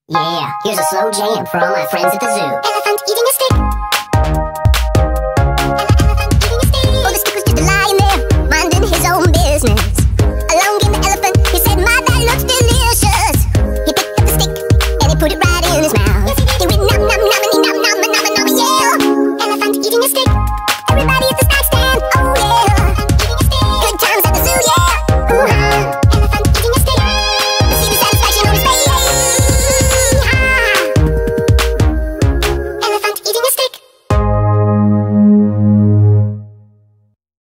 Yeah, here's a slow jam for all my friends at the zoo. Elephant eating a stick.